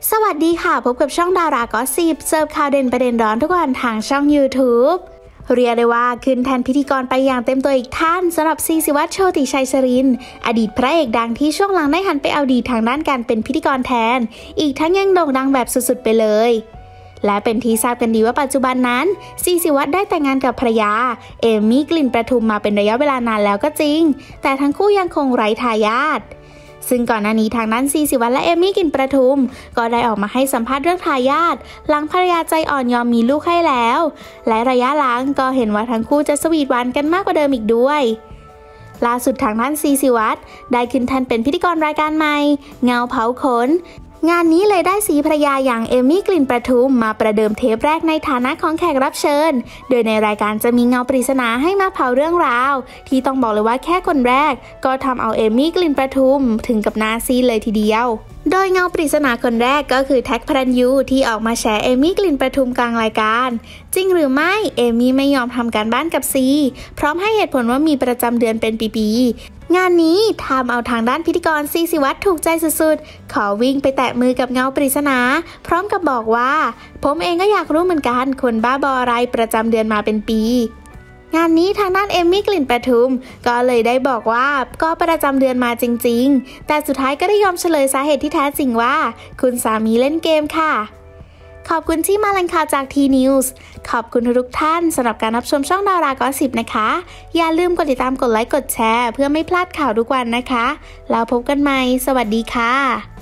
สวัสดีค่ะพบกับช่องดารากอสซิบเสิร์ฟข่าวเด่นประเด็นร้อนทุกวันทางช่อง YouTube เรียกได้ว่าขึ้นแทนพิธีกรไปอย่างเต็มตัวอีกท่านสำหรับซีศิวัตรโชติชัยชรินทร์อดีตพระเอกดังที่ช่วงหลังได้หันไปเอาดีทางด้านการเป็นพิธีกรแทนอีกทั้งยังโด่งดังแบบสุดๆไปเลยและเป็นที่ทราบกันดีว่าปัจจุบันนั้นซีศิวัตรได้แต่งงานกับภรรยาเอมี่กลิ่นประทุมมาเป็นระยะเวลานานแล้วก็จริงแต่ทั้งคู่ยังคงไร้ทายาทซึ่งก่อนหน้านี้ทางด้านซีศิวัตรและเอมี่กลิ่นประทุมก็ได้ออกมาให้สัมภาษณ์เรื่องทายาทหลังภรรยาใจอ่อนยอมมีลูกให้แล้วและระยะหลังก็เห็นว่าทั้งคู่จะสวีทหวานกันมากกว่าเดิมอีกด้วยล่าสุดทางด้านซีศิวัตรได้ขึ้นแทนเป็นพิธีกรรายการใหม่เงาเผาขนงานนี้เลยได้สีภรรยาอย่างเอมี่กลิ่นประทุมมาประเดิมเทปแรกในฐานะของแขกรับเชิญโดยในรายการจะมีเงาปริศนาให้มาเผาเรื่องราวที่ต้องบอกเลยว่าแค่คนแรกก็ทำเอาเอมี่กลิ่นประทุมถึงกับหน้าซีดเลยทีเดียวโดยเงาปริศนาคนแรกก็คือแท็กพระรัญยูที่ออกมาแฉเอมี่กลิ่นประทุมกลางรายการจริงหรือไม่เอมี่ไม่ยอมทำการบ้านกับซีพร้อมให้เหตุผลว่ามีประจำเดือนเป็นปีงานนี้ทำเอาทางด้านพิธีกรซีศิวัตรถูกใจสุดๆขอวิ่งไปแตะมือกับเงาปริศนาพร้อมกับบอกว่าผมเองก็อยากรู้เหมือนกันคนบ้าบออะไรประจำเดือนมาเป็นปีงานนี้ทางด้านเอมี่กลิ่นประทุมก็เลยได้บอกว่าก็ประจำเดือนมาจริงๆแต่สุดท้ายก็ได้ยอมเฉลยสาเหตุที่แท้จริงว่าคุณสามีเล่นเกมค่ะขอบคุณที่มาแหล่งข่าวจากทีนิวส์ขอบคุณทุกท่านสำหรับการรับชมช่องดารากอสซิบนะคะอย่าลืมกดติดตามกดไลค์กดแชร์เพื่อไม่พลาดข่าวทุกวันนะคะแล้วพบกันใหม่สวัสดีค่ะ